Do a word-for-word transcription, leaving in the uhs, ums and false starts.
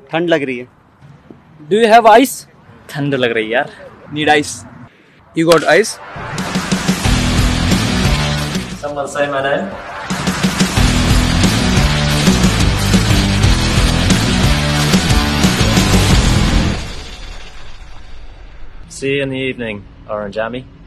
ठंड लग रही है। Do you have ice? ठंड लग रही है यार। Need ice. You got ice? Someone say my name. See you in the evening, Orange Army.